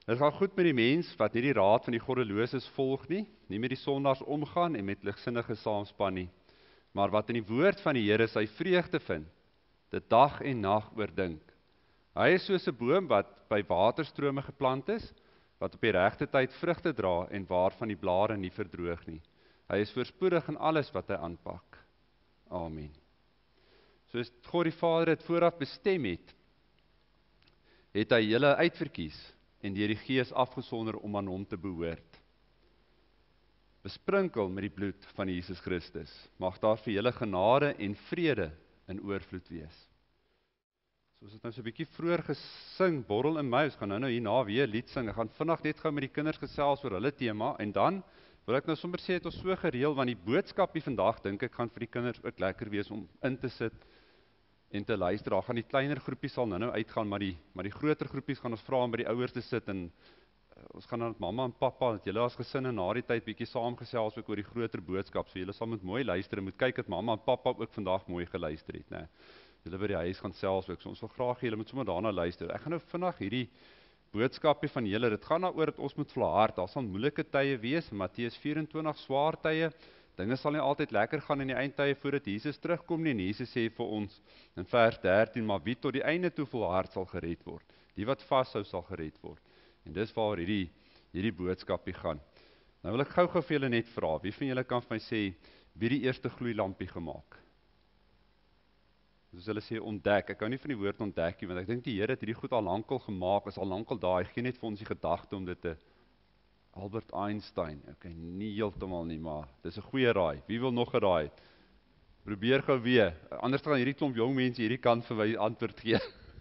Dit gaan goed met die mens wat nie die raad van die goddeloses volg nie met die sondaars omgaan en met ligsinnige saamspan nie, maar wat in die woord van die Here sy vreugde vind, dit dag en nag oordink. Hy is soos 'n boom wat by waterstrome geplant is, wat op die regte tyd vrugte dra en waarvan die blare nie verdroog nie. Hy is voorspoedig in alles wat hy aanpak. Amen. Soos God die Vader dit vooraf bestem het hy julle uitverkies en deur die Gees afgesonder om aan hom te behoort. Besprinkel met die bloed van Jesus Christus. Mag daar vir julle genade en vrede in oorvloed wees. Soos het nou so 'n bietjie vroeër gesing, borrel in my, ons gaan nou hierna weer 'n lied sing. Ek gaan vinnig net gou met die kinders gesels oor hulle tema, en dan wil ek nou sommer sê, het ons so gereël, want die boodskap hier vandag, dink ek, gaan vir die kinders ook lekker wees om in te sit en te luister. Daar gaan die kleiner groepies sal nou uitgaan, maar die groter groepies gaan ons vra om by die ouers te sit, en ons gaan dan met mamma en pappa, dat julle as gesinne na die tyd bietjie saamgesels ook oor die groter boodskap, so julle sal moet mooi luister, en moet kyk dat mamma en pappa ook vandag mooi geluister het, né? Julle by die huis gaan selfs ook, so ons wil graag julle moet sommer daarna luister. Ek gaan nou vinnig hierdie boodskapie van julle, dit gaan daaroor dat ons moet volhard, daar sal moeilike tye wees, Matteus 24 swaar tye, dinge sal nie altyd lekker gaan in die eindtye voordat Jesus terugkom nie, en Jesus sê vir ons in vers 13, maar wie tot die einde toe volhard sal gered word, die wat vashou sal gered word, en dis waar hierdie boodskapie gaan. Nou wil ek gou vir julle net vra, wie van julle kan vir my sê, wie die eerste gloeilampie gemaak? Soos hulle sê, ontdek. Ek hou nie van die woord ontdek nie, want ek dink die Here het hierdie goed al lankal gemaak, is al lankal daar, hy gee net vir ons die gedagte om dit te Albert Einstein, okay, nie heeltemal nie, maar dis 'n goeie raai. Wie wil nog 'n raai? Probeer gou weer. Anders gaan hierdie klomp jong mense hierdie kant vir my antwoord gee.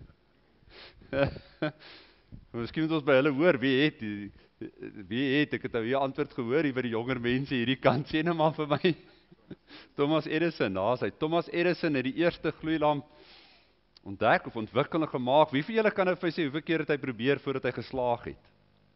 Miskien moet ons by hulle hoor, wie het, ek het nou hier antwoord gehoor hier by die jonger mense hierdie kant, sê nou maar vir my. Thomas Edison, daar is hy. Thomas Edison het die eerste gloeilamp ontdek of ontwikkeling gemaak. Wie van julle kan nou vir sê, hoeveel keer het hy probeer voordat hy geslaag het?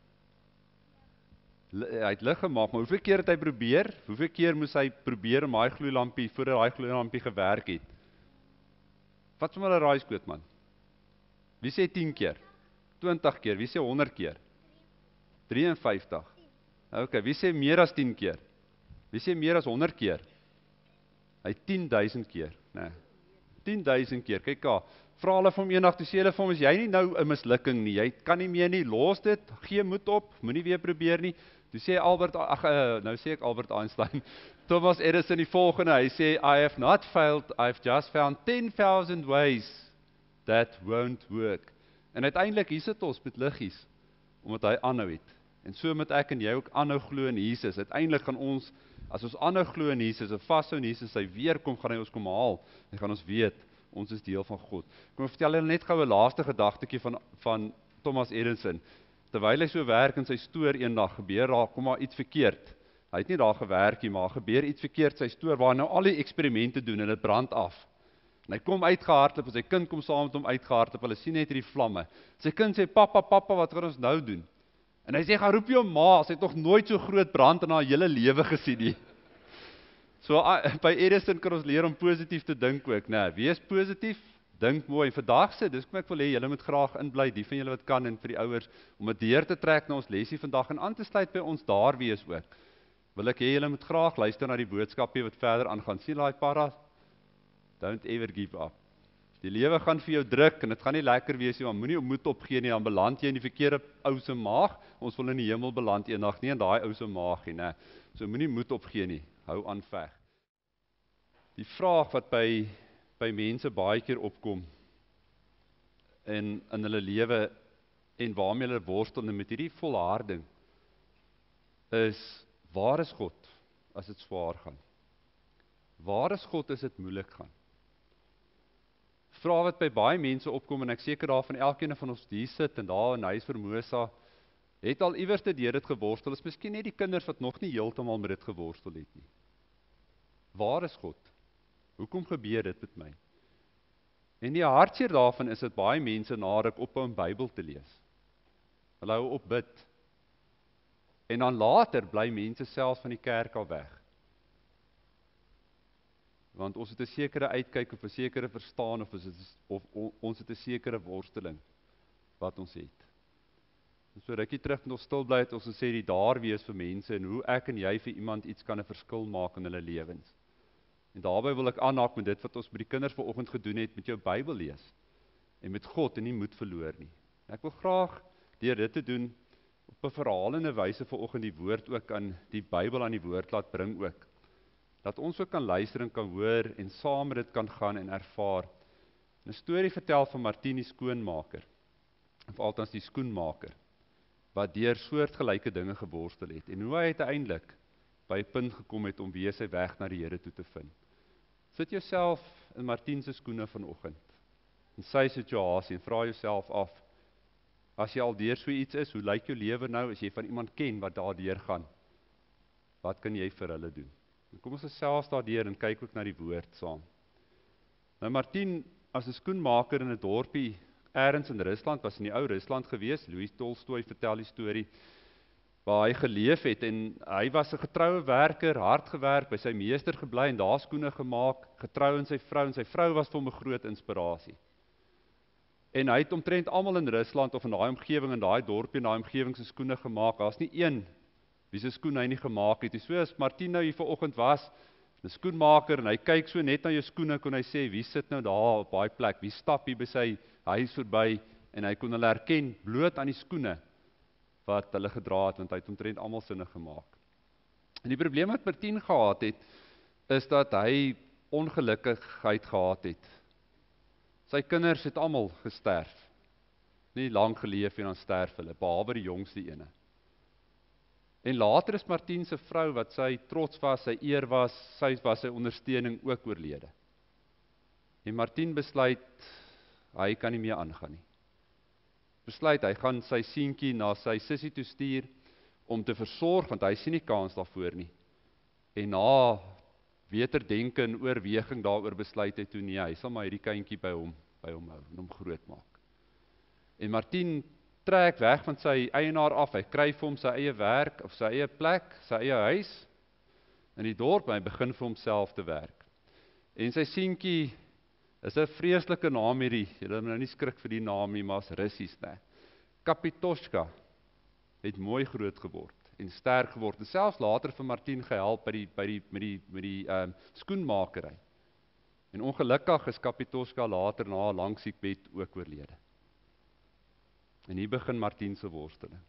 Hy het lig gemaak, maar hoeveel keer het hy probeer? Hoeveel keer moes hy probeer om daai gloeilampie, voordat daai gloeilampie gewerk het? Wat sommer 'n raaiskoot, man? Wie sê 10 keer? 20 keer? Wie sê 100 keer? 53. Okay, wie sê meer as 10 keer? Wie sê meer as 100 keer? Hy 10.000 keer, né? 10.000 keer, kyk daar, vra hulle vir hom eendag, toe sê hulle vir hom, is jy nie nou 'n mislukking nie, jy kan nie meer nie, los dit, gee moed op, moenie weer probeer nie, toe sê nou sê ek Albert Einstein, Thomas Edison die volgende, hy sê, I have not failed, I've just found 10,000 ways that won't work, en uiteindelik, hier sit ons met liggies, omdat hy aanhou het, en so moet ek en jy ook aanhou glo in Jesus, uiteindelik gaan ons, as ons aanhou glo in Jesus, en vashou in Jesus, hy weerkom, gaan hy ons kom haal, en gaan ons weet, ons is deel van God. Kom ek vertel julle net gou 'n laaste gedagtetjie van Thomas Edison. Terwyl hy so werk in sy stoor eendag, gebeur daar, kom maar iets verkeerd. Hy het nie daar gewerk nie, maar gebeur iets verkeerd sy stoor, waar hy nou al die eksperimente doen, en dit brand af. En hy kom uitgehardloop, en sy kind kom saam met hom uitgehardloop, hulle sien net hierdie vlamme. Sy kind sê, papa, wat gaan ons nou doen? En hy sê, gaan roep jou ma, sy het nog nooit so groot brand in haar hele lewe gesien nie. So, by Edison kan ons leer om positief te dink ook, né? Wees positief, dink mooi. Vandag sê, dis kom ek wil hê, julle moet graag inbly, die van julle wat kan, en vir die ouers, om dit deur te trek na ons lesie vandag, en aan te sluit by ons daar wees ook. Wil ek hê, julle moet graag luister na die boodskapie wat verder aangaan. Sien daai para? Don't ever give up. Die lewe gaan vir jou druk, en dit gaan nie lekker wees nie, maar moenie moed opgee nie, dan beland jy in die verkeerde ou se maag. Ons wil in die hemel beland eendag, nie in daai ou se maag nie, né? So moenie moed opgee nie, hou aan veg. Die vraag wat by mense baie keer opkom in hulle lewe en waarmee hulle worstel met hierdie volharding is, waar is God as dit swaar gaan? Waar is God as dit moeilik gaan? Vraag wat by baie mense opkom, en ek seker daarvan elkeen van ons die sit en daar in huis Formosa het al iewers deur dit geworstel, is miskien net die kinders wat nog nie heeltemal met dit geworstel het nie. Waar is God? Hoekom gebeur dit met my? En die hartseer daarvan is dat baie mense nadat ek ophou om Bybel te lees. Hulle hou op bid. En dan later bly mense selfs van die kerk al weg. Want ons het 'n sekere uitkyk of 'n sekere verstaan of ons het 'n sekere worsteling wat ons het. So rukkie terug nog stil bly het ons gesê die daar wees vir mense en hoe ek en jy vir iemand iets kan 'n verskil maak in hulle lewens. En daarbey wil ek aanhaak met dit wat ons by die kinders vanoggend gedoen het met jou Bybel lees en met God en nie moed verloor nie. En ek wil graag deur dit te doen op 'n verhalende wyse vanoggend die woord ook aan die Bybel aan die woord laat bring ook. Dat ons ook kan luister en kan hoor en saam met dit kan gaan en ervaar. 'n Storie vertel van Martin die skoonmaker, of althans die skoenmaker, wat deur soortgelyke dinge geworstel het, en hoe hy uiteindelik by 'n punt gekom het om weer sy weg na die Here toe te vind. Sit jouself in Martin se skoene vanoggend, in sy situasie, en vra jouself af, as jy al deur so iets is, hoe lyk jou lewe nou, as jy van iemand ken wat daardeur gaan? Wat kan jy vir hulle doen? En kom ons gesels daardeur en kyk ook na die woord saam. Nou Martin, as 'n skoenmaker in 'n dorpie, ergens in Rusland, was in die ou Rusland gewees, Louis Tolstoy vertel die storie, waar hy geleef het, en hy was 'n getroue werker, hard gewerk, by sy meester gebly, en daar skoene gemaak, getrou in sy vrou, en sy vrou was vir hom 'n groot inspirasie. En hy het omtrent almal in Rusland, of in daai omgewing, in daai dorpie, in daai omgewing se skoene gemaak, daar's nie een, wie se skoen hy nie gemaak het, so as Martin nou hier vanoggend was, 'n skoenmaker, en hy kyk so net na jou skoene, kon hy sê, wie sit nou daar op daai plek, wie stap hier by sy huis verby, en hy kon hulle herken, bloot aan die skoene, wat hulle gedra het, want hy het omtrent almal sinne gemaak. En die probleem wat Martin gehad het, is dat hy ongelukkigheid gehad het. Sy kinders het almal gesterf, nie lang geleef en dan sterf hulle, behalwe die jongste ene. En later is Martin se vrou, wat sy trots was, sy eer was, sy was sy ondersteuning ook oorlede. En Martin besluit, hy kan nie meer aangaan nie. Besluit, hy gaan sy seentjie na sy sussie toe stuur, om te versorg, want hy sien nie kans daarvoor nie. En na weterdenke en oorweging daaroor besluit hy toe, nee, hy sal maar hierdie kindjie by hom hou, en hom groot maak. En Martin trek weg van sy eienaar af, hy kry vir hom sy eie werk, of sy eie plek, sy eie huis, in die dorp, en hy begin vir homself te werk. En sy seentjie, is 'n vreeslike naam hierdie, julle moet nou nie skrik vir die naam nie, maar is Russies, né? Kapitoshka, het mooi groot geword, en sterk geword, en selfs later vir Martin gehelp met die skoenmakery. En ongelukkig is Kapitoshka later na 'n lang siekbed ook oorlede. En hier begin Martin se worsteling.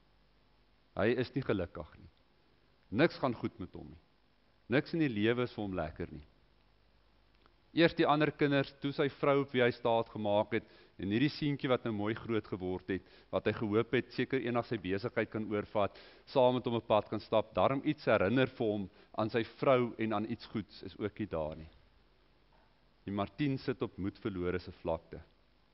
Hy is nie gelukkig nie. Niks gaan goed met hom nie. Niks in die lewe is vir hom lekker nie. Eers die ander kinders, toe sy vrou op wie hy staat gemaak het, en hierdie seentjie wat nou mooi groot geword het, wat hy gehoop het, seker eendag sy besigheid kan oorvat, saam met hom 'n pad kan stap, daarom iets herinner vir hom aan sy vrou en aan iets goeds, is ook nie daar nie. Die Martin sit op moedverlore se vlakte.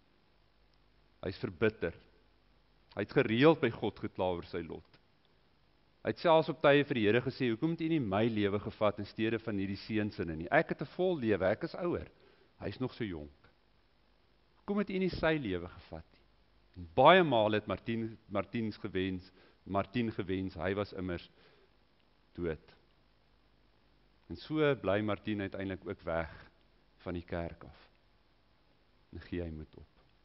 Hy's verbitter. Hy het gereeld by God gekla oor sy lot. Hy het selfs op tye vir die Here gesê, hoekom het U nie my lewe gevat in steede van hierdie seun se nie? Ek het 'n vol lewe, ek is ouer. Hy's nog so jonk. Hoekom het U nie sy lewe gevat nie? En baie maal het Martin gewens, hy was immers dood. En so bly Martin uiteindelik ook weg van die kerk af. En gee hy moed op.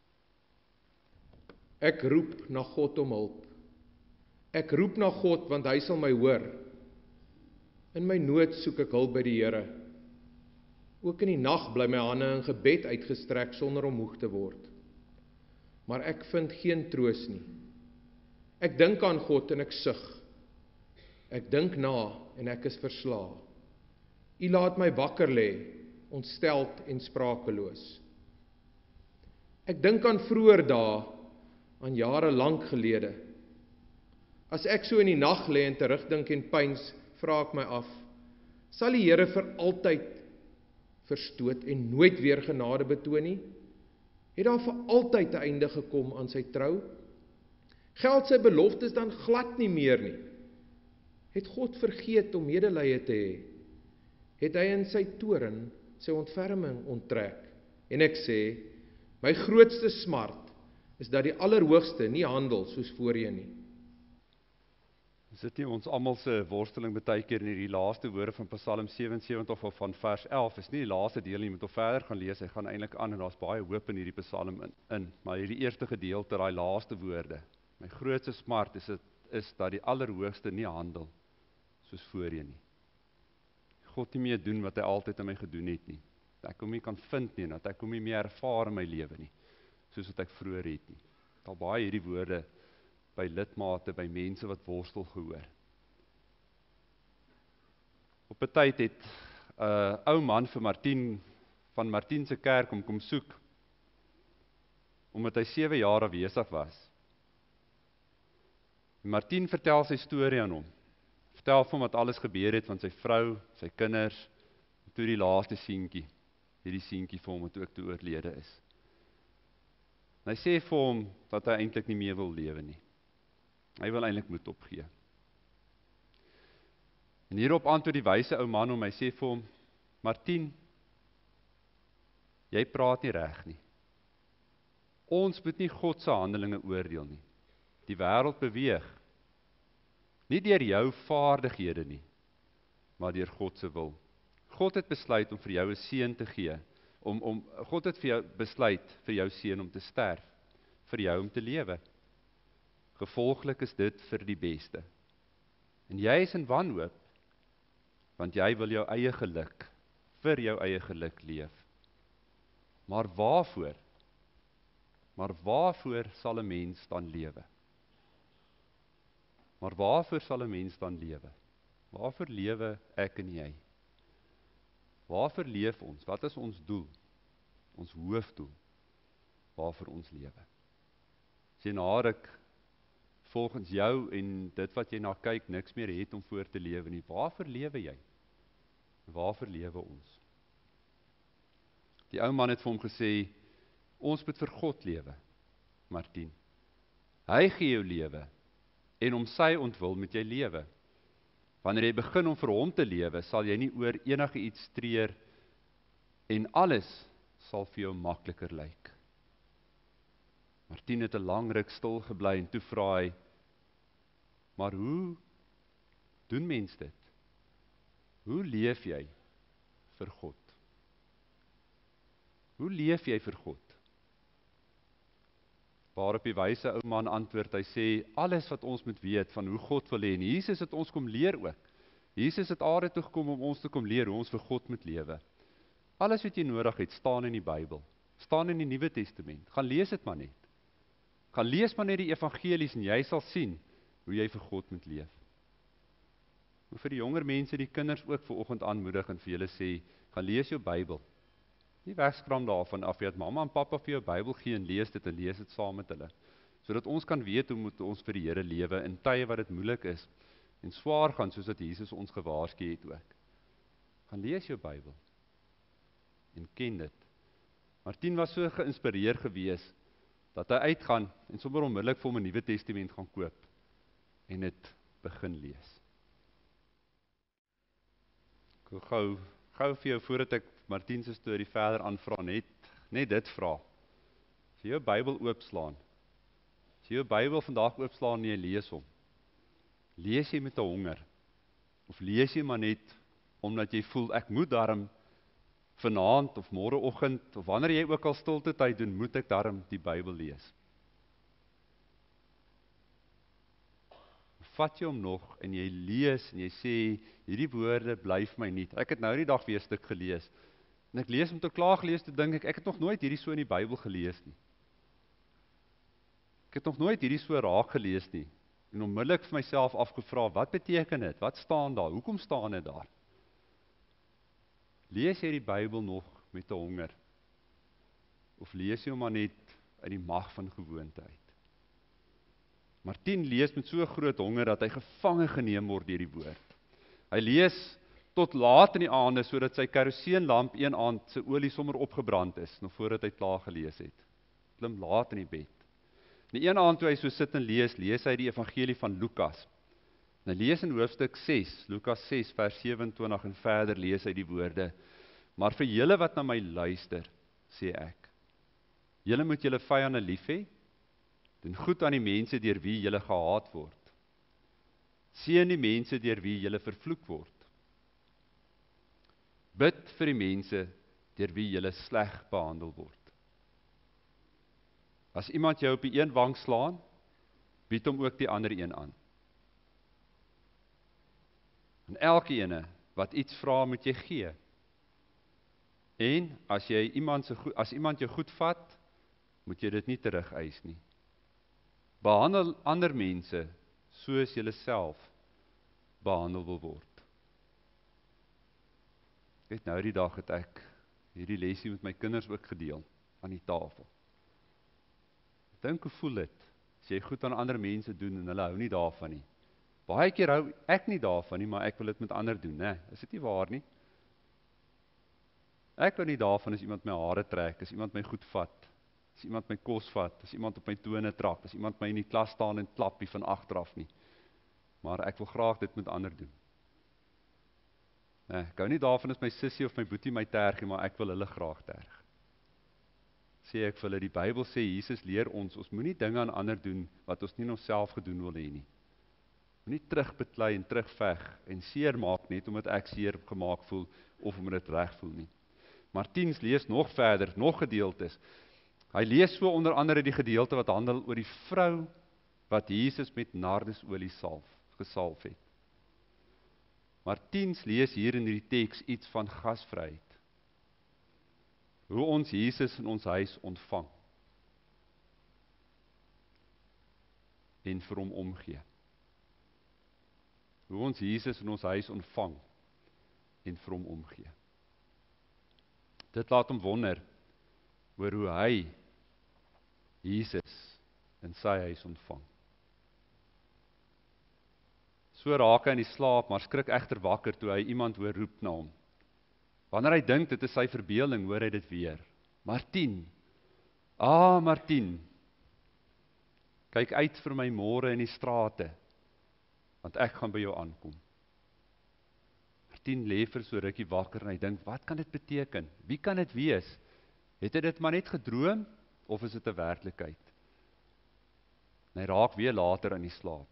Ek roep na God om hulp. Ek roep na God, want hy sal my hoor. In my nood soek ek hulp by die Here. Ook in die nag bly my hande in gebed uitgestrek sonder om moeg te word. Maar ek vind geen troos nie. Ek dink aan God en ek sug. Ek dink na en ek is verslae. U laat my wakker lê, ontsteld en sprakeloos. Ek dink aan vroeër dae, aan jare lank gelede. As ek so in die nag lê en terugdink en pyns, vra ek my af, sal die Here vir altyd verstoot en nooit weer genade betoon nie? Het daar vir altyd 'n einde gekom aan sy trou? Geld sy beloftes dan glad nie meer nie? Het God vergeet om medelee te hê? Het hy in sy toorn sy ontferming onttrek? En ek sê, my grootste smart is dat die Allerhoogste nie handel soos voorheen nie. Is dit nie ons almal se worsteling baie keer in hierdie laaste woorde van Psalm 77 of van vers 11, is nie die laaste deel nie, jy moet hom verder gaan lees, hy gaan eintlik aan, en daar's baie hoop in hierdie Psalm in, maar hierdie eerste gedeelte, daai laaste woorde, My grootste smart is dat die Allerhoogste nie handel soos voorheen nie. God nie meer doen wat hy altyd aan my gedoen het nie. Dat ek hom nie kan vind nie, dat ek hom nie meer ervaar in my lewe nie, soos wat ek vroeër het nie. Ek het al baie hierdie woorde by lidmate, by mense wat worstel gehoor. Op 'n tyd het 'n ou man vir Martin, van Martin se kerk kom soek, omdat hy 7 jaar afwesig was. Martin vertel sy storie aan hom. Vertel vir hom wat alles gebeur het van sy vrou, sy kinders, en toe die laaste seentjie, hierdie seentjie vir hom wat ook toe oorlede is. En hy sê vir hom dat hy eintlik nie meer wil lewe nie. Hy wil eintlik moed opgee. En hierop antwoord die wyse ou man hom, hy sê vir hom, Martin, jy praat nie reg nie. Ons moet nie God se handelinge oordeel nie. Die wêreld beweeg, nie deur jou vaardighede nie, maar deur God se wil. God het besluit om vir jou 'n seun te gee, God het vir jou besluit vir jou seun om te sterf, vir jou om te lewe. Gevolglik is dit vir die beste. En jy is in wanhoop, want jy wil jou eie geluk, vir jou eie geluk leef. Maar waarvoor? Maar waarvoor sal 'n mens dan lewe? Maar waarvoor sal 'n mens dan lewe? Waarvoor lewe ek en jy? Waarvoor leef ons? Wat is ons doel? Ons hoofdoel? Waarvoor ons lewe? As jy na ruk volgens jou en dit wat jy na kyk niks meer het om voor te lewe nie, waarvoor lewe jy? Waarvoor lewe ons? Die ou man het vir hom gesê, ons moet vir God lewe, Martin. Hy gee jou lewe, en om sy ontwil moet jy lewe. Wanneer jy begin om vir hom te lewe, sal jy nie oor enige iets treur, en alles sal vir jou makliker lyk. Martin het 'n lang ruk stil gebly, en toe vra hy, maar hoe doen mens dit? Hoe leef jy vir God? Hoe leef jy vir God? Waarop die wyse ou man antwoord, hy sê, alles wat ons moet weet van hoe God wil hê, en Jesus het ons kom leer ook. Jesus het aarde toe gekom om ons te kom leer hoe ons vir God moet lewe. Alles wat jy nodig het, staan in die Bybel, staan in die Nuwe Testament. Gaan lees dit maar net. Gaan lees maar net die evangelies en jy sal sien hoe jy vir God moet leef. En vir die jonger mense, die kinders ook vanoggend aanmoedig en vir julle sê, gaan lees jou Bybel. Nie wegskram daarvan af, dat mamma en pappa vir jou Bybel gee en lees dit saam met hulle. Sodat ons kan weet hoe moet ons vir die Here lewe in tye wat dit moeilik is en swaar gaan, soos dat Jesus ons gewaarsku het ook. Gaan lees jou Bybel en ken dit. Martin was so geïnspireer gewees dat hy uitgaan en sommer onmiddellik vir hom 'n Nuwe Testament gaan koop en dit begin lees. Ek wil gou vir jou, voordat ek Martin se storie verder aanvra, net dit vra. As jy jou Bybel oopslaan, as jy jou Bybel vandag oopslaan en jy lees hom, lees jy met 'n honger, of lees jy maar net, omdat jy voel, ek moet daarom vanaand of môreoggend, of wanneer jy ook al stilte tyd doen, moet ek daarom die Bybel lees. Vat jy hom nog, en jy lees, en jy sê, hierdie woorde bly vir my nuut. Ek het nou die dag weer 'n stuk gelees, en ek lees om te klaar gelees, toe dink ek het nog nooit hierdie so in die Bybel gelees nie. Ek het nog nooit hierdie so raak gelees nie, en onmiddellik vir myself afgevra, wat beteken dit? Wat staan daar? Hoekom staan dit daar? Lees jy die Bybel nog met 'n honger? Of lees jy hom maar net uit die mag van gewoonte uit? Martin lees met so groot honger, dat hy gevange geneem word deur die woord. Hy lees tot laat in die aande, sodat sy keroseenlamp een aand sy olie sommer opgebrand is, nog voordat hy klaar gelees het. Klim laat in die bed. En die een aand toe hy so sit en lees hy die evangelie van Lukas. En hy lees in hoofstuk 6, Lukas 6 vers 27 en verder lees hy die woorde, maar vir julle wat na my luister, sê ek, julle moet julle vyande lief hê, doen goed aan die mense deur wie julle gehaat word, seën die mense deur wie julle vervloek word, bid vir die mense deur wie julle sleg behandel word. As iemand jou op die een wang slaan, bied hom ook die ander een aan. En elke ene wat iets vra, moet jy gee. En as iemand jou goed vat, moet jy dit nie terugeis nie. Behandel ander mense soos jy self behandel wil word. Net nou die dag het ek hierdie lesie met my kinders ook gedeel aan die tafel. Dink hoe voel dit as jy goed aan ander mense doen en hulle hou nie daarvan nie. Baie keer hou ek nie daarvan nie, maar ek wil dit met ander doen, né? Is dit nie waar nie? Ek hou nie daarvan as iemand my hare trek, as iemand my goed vat, as iemand my kos vat, as iemand op my tone trap, as iemand my in die klas staan en klappie van agteraf nie. Maar ek wil graag dit met ander doen. Ek hou nie daarvan as my sussie of my boetie my terg nie, maar ek wil hulle graag terg. Sê ek vir hulle, die Bybel sê, Jesus leer ons moenie dinge aan ander doen, wat ons nie in onsself gedoen wil hê nie. Moenie terugbeklei en terugveg, en seer maak net, omdat ek seer gemaak voel, of omdat dit reg voel nie. Martiens lees nog verder, nog gedeeltes. Hy lees so onder andere die gedeelte wat handel oor die vrou, wat Jesus met nardesolie gesalf het. Martiens lees hier in die teks iets van gasvryheid. Hoe ons Jesus in ons huis ontvang. En vir hom omgee. Hoe ons Jesus in ons huis ontvang. En vir hom omgee. Dit laat hom wonder oor hoe hy Jesus in sy huis ontvang. So raak hy in die slaap, maar skrik egter wakker toe hy iemand hoor roep na hom. Wanneer hy dink dit is sy verbeelding, hoor hy dit weer. Martien, Martien, kyk uit vir my môre in die strate, want ek gaan by jou aankom. Martien lê vir so rukkie wakker en hy dink, wat kan dit beteken? Wie kan dit wees? Het hy dit maar net gedroom, of is dit 'n werklikheid? En hy raak weer later in die slaap.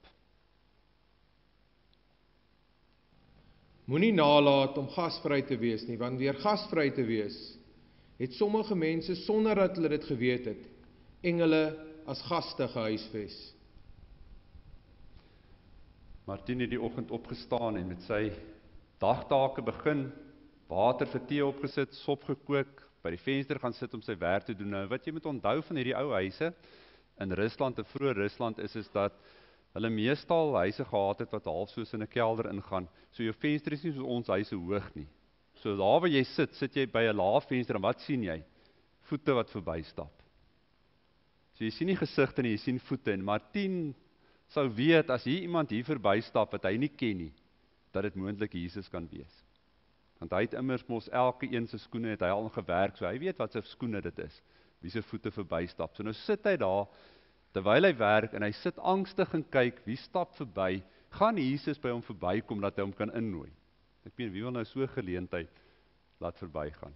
Moenie nalat om gasvry te wees nie, want deur gasvry te wees, het sommige mense, sonder dat hulle dit geweet het, engele as gaste gehuisves. Martien het die oggend opgestaan en met sy dagtake begin, water vir tee opgesit, sop gekook, by die venster gaan sit om sy werk te doen. Nou, wat jy moet onthou van hierdie ou huise in Rusland, en vroeër Rusland is dat hulle meestal huise gehad het wat half soos in 'n kelder ingaan. So jou venster is nie soos ons huise hoog nie. So daar waar jy sit jy by 'n laaf venster en wat sien jy? Voete wat verbystap. So jy sien nie gesigte nie, jy sien voete. En Martien sou weet as hier iemand hier verbystap wat hy nie ken nie, dat dit moontlik Jesus kan wees. Want hy het immers mos elke een se skoene het hy al gewerk, so hy weet wat sy skoene dit is, wie se voete verbystap. So nou sit hy daar, terwyl hy werk, en hy sit angstig en kyk, wie stap verby, gaan Jesus by hom verbykom, dat hy hom kan innooi. Ek meen, wie wil nou so 'n geleentheid laat verbygaan?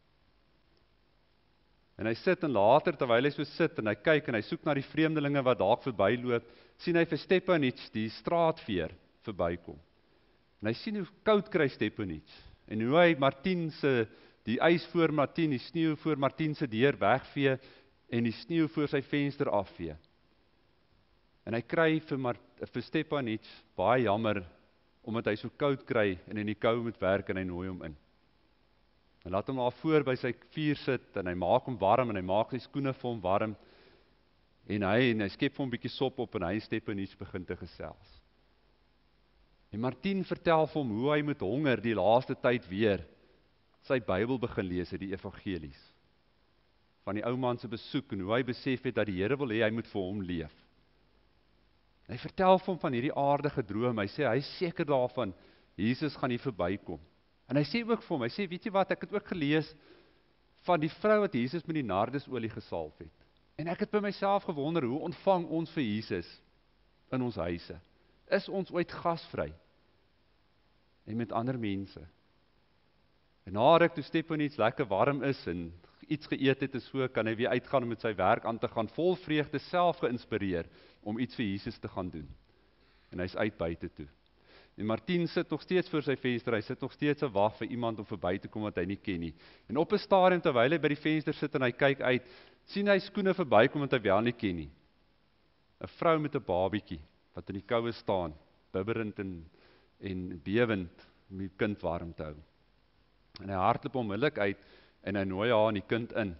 En hy sit en later, terwyl hy so sit, en hy kyk, en hy soek na die vreemdelinge wat dalk verbyloop, sien hy vir Stepanich, die straatveer, verbykom. En hy sien hoe koud kry Stepanich, en hoe hy Martien se, die ys voor Martien, die sneeu voor Martien se deur wegvee, en die sneeu voor sy venster afvee. En hy kry vir Stepanich baie jammer, omdat hy so koud kry, en in die kou moet werk, en hy nooi hom in. Hy laat hom daar voor by sy vuur sit, en hy maak hom warm, en hy maak sy skoene vir hom warm, en hy skep vir hom 'n bietjie sop op, en hy en Stepanich begin te gesels. En Martien vertel vir hom hoe hy met honger die laaste tyd weer sy Bybel begin lees, die evangelies. Van die ou man se besoek, en hoe hy besef het dat die Here wil hê hy moet vir hom leef. Hy vertel vir hom van hierdie aardige droom, hy sê, hy is seker daarvan, Jesus gaan hier verbykom. En hy sê ook vir hom, hy sê, weet jy wat, ek het ook gelees van die vrou wat Jesus met die nardesolie gesalf het. En ek het by myself gewonder, hoe ontvang ons vir Jesus in ons huise? Is ons ooit gasvry? En met ander mense? En na ruk toe Stepanich lekker warm is, en iets geëet het, en so kan hy weer uitgaan om met sy werk aan te gaan, vol vreugde, self geïnspireer, om iets vir Jesus te gaan doen. En hy's uit buite toe. En Martien sit nog steeds voor sy venster, hy sit nog steeds te wag vir iemand om verby te kom wat hy nie ken nie. En op 'n stadium, terwyl hy by die venster sit en hy kyk uit, sien hy skoene verbykom wat hy wel nie ken nie. 'n vrou met 'n babietjie wat in die koue staan, bibberend en bewend om die kind warm te hou. En hy hardloop onmiddellik uit en hy nooi haar en die kind in.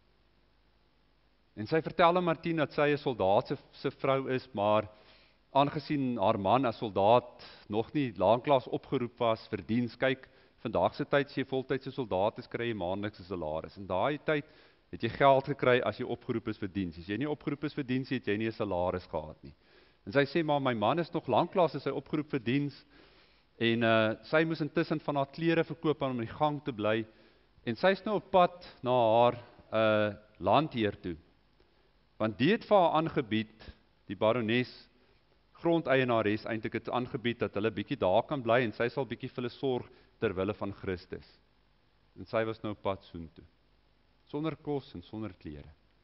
En sy vertel aan Martien dat sy 'n soldaat se vrou is, maar aangesien haar man as soldaat nog nie lanklaas opgeroep was vir diens, kyk, vandag se tyd as jy voltydse soldaat is, kry jy maandelikse salaris. In daai tyd het jy geld gekry as jy opgeroep is vir diens. As jy nie opgeroep is vir diens, het jy nie 'n salaris gehad nie. En sy sê, maar my man is nog lanklaas as hy opgeroep vir diens, en sy moes intussen van haar klere verkoop om in die gang te bly, en sy is nou op pad na haar landheer toe, want die het vir haar aangebied, die barones, grondeienares eintlik het aangebied dat hulle bietjie daar kan bly, en sy sal bietjie vir hulle sorg ter wille van Christus. En sy was nou op pad soontoe, sonder kos en sonder klere.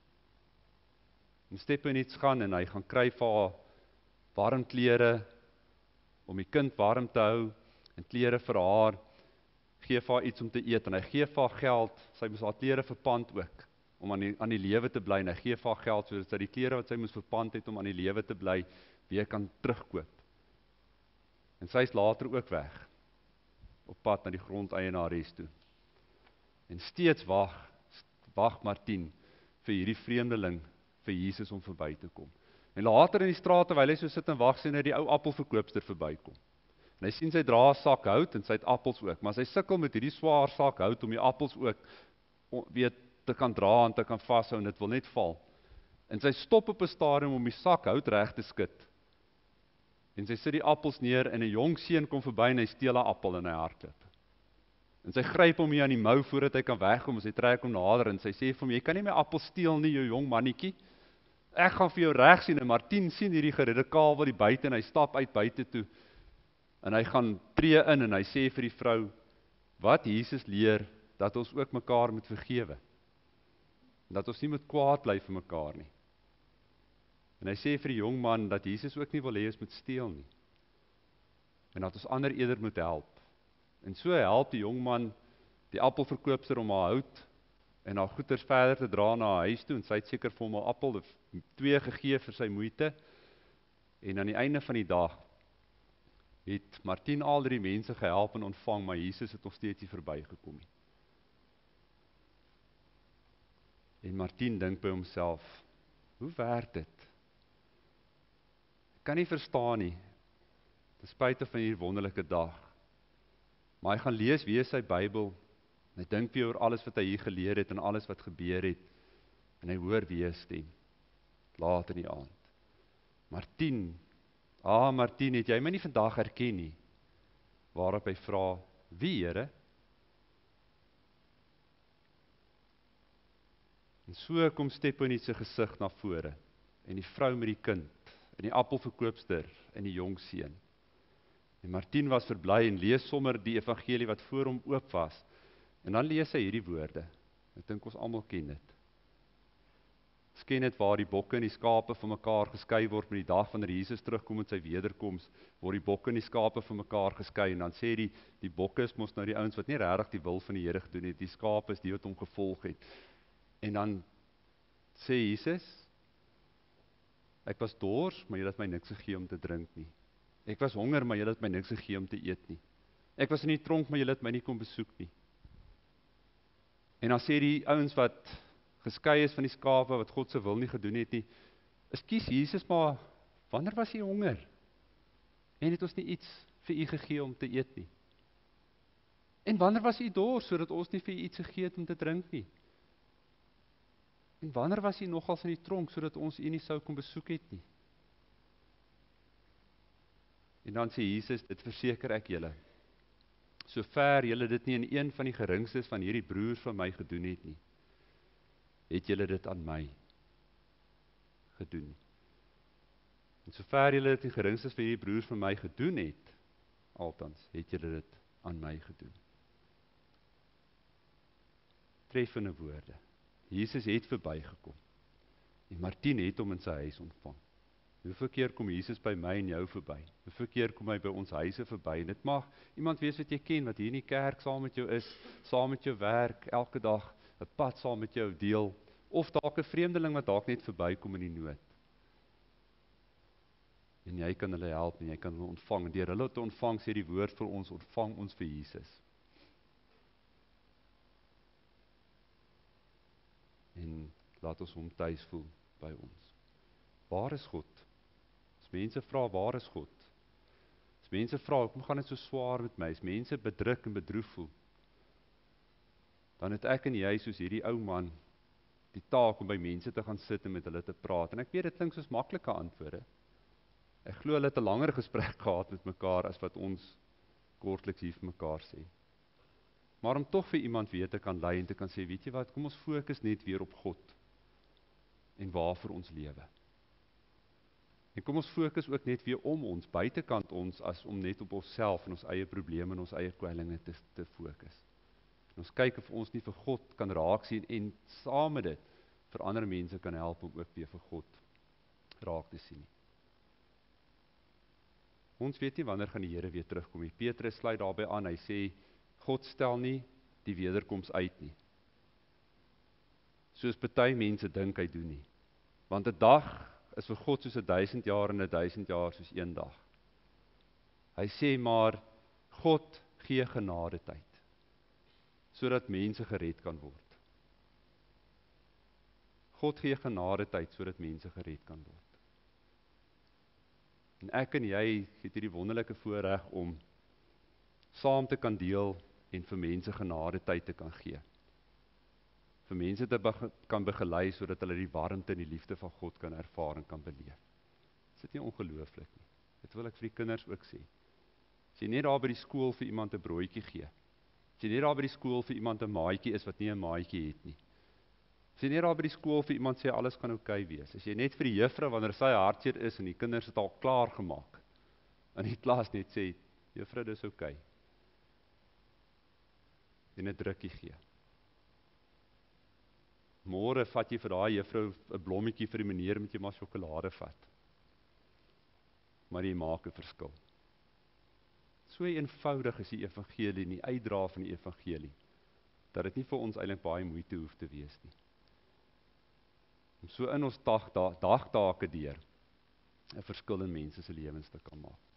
En Stepanits gaan en hy gaan kry vir haar warm klere, om die kind warm te hou, en klere vir haar, gee vir haar iets om te eet, en hy gee vir haar geld, sy moes haar klere verpand ook, om aan die lewe te bly, en hy gee vir haar geld, sodat sy die klere wat sy moes verpand het, om aan die lewe te bly, weer kan terugkoop. En sy is later ook weg, op pad na die grondeienares toe. En steeds wag Martien vir hierdie vreemdeling, vir Jesus om verby te kom. En later in die straat, terwyl hy so sit en wag, sien hy die ou appelverkoopster verbykom. En hy sien sy dra 'n sak hout en sy het appels ook, maar sy sukkel met hierdie swaar sak hout om die appels ook weet te kan dra en te kan vashou, en dit wil net val. En sy stop op 'n stadium om die sak hout reg te skud. En sy sit die appels neer en 'n jong seun kom verby en hy steel 'n appel en hy hardloop. En sy gryp hom hier aan die mou voordat hy kan wegkom, en sy trek hom nader en sy sê vir hom, jy kan nie my appel steel nie, jou jong mannetjie. Ek gaan vir jou reg sien. En Martien sien hierdie geradikaal wat die buite, en hy stap uit buite toe. En hy gaan tree in en hy sê vir die vrou, wat Jesus leer, dat ons ook mekaar moet vergewe. Dat ons nie moet kwaad bly vir mekaar nie. En hy sê vir die jong man, dat Jesus ook nie wil hê ons moet steel nie. En dat ons ander eerder moet help. En so help die jong man die appelverkoopster om haar hout en haar goeders verder te dra na haar huis toe, en sy het seker vir hom 'n appel of 2 gegee vir sy moeite. En aan die einde van die dag het Martien al die mense gehelp en ontvang, maar Jesus het nog steeds nie verbygekom nie. En Martien dink by homself, hoe werk dit? Ek kan nie verstaan nie, ten spyte van hierdie wonderlike dag. Maar hy gaan lees weer sy Bybel, en hy dink weer oor alles wat hy hier geleer het, en alles wat gebeur het, en hy hoor weer 'n stem, laat in die aand. Martien, Martien, het jy my nie vandag herken nie? Waarop hy vra, wie, Here? En so kom Stepanits se gesig na vore, en die vrou met die kind, en die appelverkoopster, en die jong seun. En Martien was verbly en lees sommer die evangelie wat voor hom oop was. En dan lees hy hierdie woorde. Ek dink ons almal ken dit. Ons ken dit waar die bokke en die skape van mekaar geskei word met die dag wanneer Jesus terugkom met sy wederkoms, word die bokke en die skape van mekaar geskei, en dan sê die bokke is mos nou die ouens wat nie regtig die wil van die Here gedoen het, die skape is die wat hom gevolg het. En dan sê Jesus, ek was dors, maar julle het my niks gegee om te drink nie. Ek was honger, maar julle het my niks gegee om te eet nie. Ek was in die tronk, maar julle het my nie kom besoek nie. En dan sê die ouens wat geskei is van die skape, wat God se wil nie gedoen het nie, ekskuus Jesus, maar wanneer was jy honger? En het ons nie iets vir u gegee om te eet nie? En wanneer was u dors, sodat ons nie vir u iets gegee het om te drink nie? En wanneer was u nogals in die tronk, sodat ons u nie sou kom besoek het nie? En dan sê Jesus, dit verseker ek julle, sover julle dit nie in een van die geringstes van hierdie broers van my gedoen het nie, het julle dit aan my gedoen. En sover julle dit in geringstes van hierdie broers van my gedoen het, altans, het julle dit aan my gedoen. Treffende woorde. Jesus het verbygekom, en Martien het hom in sy huis ontvang. Hoeveel keer kom Jesus by my en jou verby? Hoeveel keer kom hy by ons huise verby? En dit mag iemand wees wat jy ken, wat hier in die kerk saam met jou is, saam met jou werk, elke dag 'n pad saam met jou deel, of dalk 'n vreemdeling wat dalk net verbykom in die nood. en jy kan hulle help, en jy kan hulle ontvang, en deur hulle te ontvang, sê die woord vir ons, ontvang ons vir Jesus. En laat ons hom tuis voel by ons. Waar is God? As mense vra, waar is God? As mense vra, hoekom gaan dit so swaar met my? As mense bedruk en bedroef voel, dan het ek en jy, soos hierdie ou man, die taak om by mense te gaan sit en met hulle te praat. En ek weet, dit klink soos maklike antwoorde. Ek glo hulle het 'n langer gesprek gehad met mekaar, as wat ons kortliks hier vir mekaar sê. Maar om tog vir iemand weer te kan lei en te kan sê, weet jy wat, kom ons fokus net weer op God, en waarvoor ons lewe. En kom ons fokus ook net weer om ons, buitekant ons, as om net op onsself en ons eie probleme en ons eie kwellinge te fokus. En ons kyk of ons nie vir God kan raak sien en saam met dit vir ander mense kan help om ook weer vir God raak te sien. Ons weet nie wanneer gaan die Here weer terugkom nie. Petrus sluit daarbey aan, hy sê, God stel nie die wederkoms uit nie. Soos party mense dink hy doen nie. Want 'n dag is vir God soos 1000 jaar en 1000 jaar soos een dag. Hy sê maar, God gee genade tyd, sodat mense gered kan word. God gee genade tyd, sodat mense gered kan word. En ek en jy het hierdie wonderlike voorreg om saam te kan deel en vir mense genade tyd te kan gee. Vir mense te kan begelei, sodat hulle die warmte en die liefde van God kan ervaar en kan beleef. Is dit nie ongelooflik nie? Dit wil ek vir die kinders ook sê. As jy net daar by die skool vir iemand 'n broodjie gee, as jy net daar by die skool vir iemand 'n maatjie is wat nie 'n maatjie het nie, as jy net daar by die skool vir iemand sê alles gaan oukei wees, as jy net vir die juffrou wanneer sy hartseer is en die kinders het al klaar gemaak, in die klas net sê, juffrou, dis oukei, en 'n drukkie gee. Môre vat jy vir daai juffrou 'n blommetjie vir die meneer, moet jy maar sjokolade vat. Maar jy maak 'n verskil. So eenvoudig is die evangelie en die uitdra van die evangelie, dat dit nie vir ons eintlik baie moeite hoef te wees nie. Om so in ons dagtake deur 'n verskil in mense se lewens te kan maak.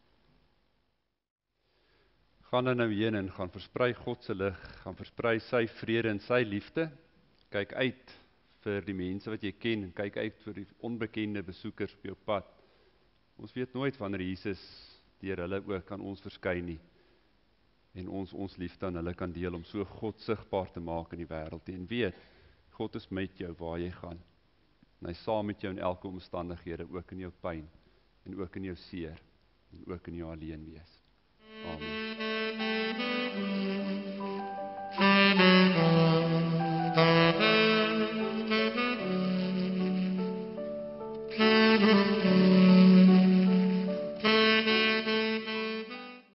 Gaan dan nou heen en gaan versprei God se lig, gaan versprei sy vrede en sy liefde. Kyk uit vir die mense wat jy ken, en kyk uit vir die onbekende besoekers op jou pad. Ons weet nooit wanneer Jesus deur hulle ook aan ons verskyn nie, en ons liefde aan hulle kan deel, om so God sigbaar te maak in die wêreld. En weet, God is met jou waar jy gaan, en hy is saam met jou in elke omstandighede, ook in jou pyn, en ook in jou seer, en ook in jou alleen wees. Amen.